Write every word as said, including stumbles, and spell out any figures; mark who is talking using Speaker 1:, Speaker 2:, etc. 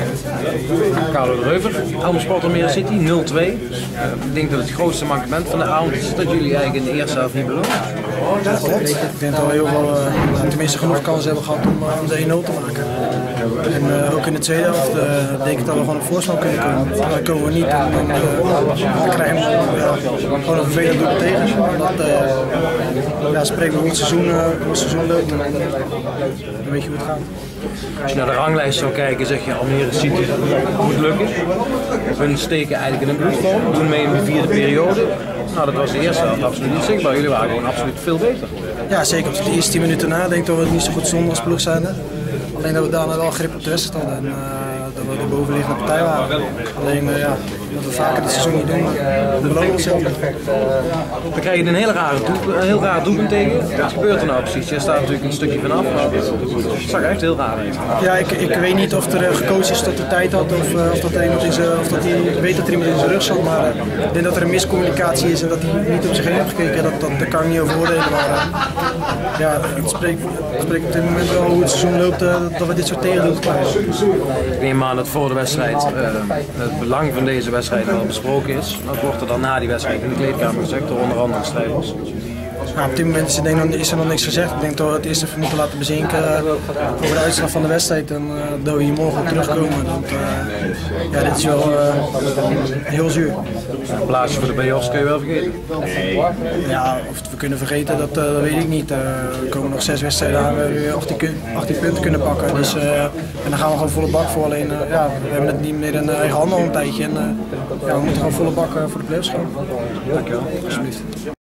Speaker 1: Carlo de Reuver, Helmond Sport Almere City, nul twee. Ik denk dat het grootste mankement van de avond is dat jullie eigenlijk in de eerste helft niet beloond.
Speaker 2: Ja, klopt. Ik denk dat we heel veel, uh, tenminste genoeg kansen hebben gehad om, uh, om de één nul te maken. En uh, ook in de tweede helft uh, denk ik dat we gewoon op voorsprong kunnen komen. Maar dat komen we niet. En dan, uh, dan krijgen we uh, gewoon een vervelend doel tegen. Dat uh, ja, spreekt hoe het seizoen, uh, hoe het seizoen loopt. En dan, dan weet je hoe het gaat.
Speaker 1: Als je naar de ranglijst zou kijken, zeg je Almere City moet lukken. Hun steken eigenlijk in een bloedvorm, doen mee in de vierde periode. Nou, dat was de eerste helft absoluut niet zichtbaar. Jullie waren gewoon absoluut veel beter.
Speaker 2: Ja, zeker. Op de eerste tien minuten na denk ik dat we het niet zo goed stonden als ploeg zijn. Alleen dat we daarna wel grip op de wedstrijd hadden en uh, dat we de bovenliggende partij waren. Alleen uh, ja, dat we vaker dit seizoen niet doen, uh, belonen we onszelf.
Speaker 1: We krijgen een heel raar, doel, een heel raar doelpunt tegen. Wat gebeurt er nou precies? Je staat natuurlijk een stukje vanaf, maar het zag echt heel raar uit.
Speaker 2: Ja, ik, ik weet niet of er gecoacht is tot de tijd had of, uh, of dat er iemand in zijn, of dat hij weet dat er iemand in zijn rug zat. Maar uh, ik denk dat er een miscommunicatie is en dat hij niet op zich heen heeft gekeken. Dat, dat, dat kan ik niet over oordelen. Maar uh, ja, het spreekt, het spreekt op dit moment wel hoe het seizoen loopt. Uh, dat we dit soort tegendoelpunten krijgen.
Speaker 1: Ik neem aan dat voor de wedstrijd uh, het belang van deze wedstrijd wel besproken is. Wat wordt er dan na die wedstrijd in de kleedkamer gezegd door onder andere de strijders?
Speaker 2: Nou, op dit moment is er, denk, is er nog niks gezegd. Ik denk dat we het eerst even moeten laten bezinken uh, over de uitslag van de wedstrijd en uh, dat we hier morgen op terugkomen. Want, uh, ja, dit is wel uh, heel zuur.
Speaker 1: Een plaatsje voor de play-offs kun je wel vergeten.
Speaker 2: Ja, of we kunnen vergeten, dat, uh, dat weet ik niet. Uh, er komen nog zes wedstrijden aan, we hebben weer achttien punten kunnen pakken. Dus, uh, en dan gaan we gewoon volle bak voor. Alleen uh, ja, we hebben het niet meer in eigen handen al een tijdje. En, uh, ja, we moeten gewoon volle bak uh, voor de play-offs gaan.
Speaker 1: Dankjewel.
Speaker 2: Alsjeblieft.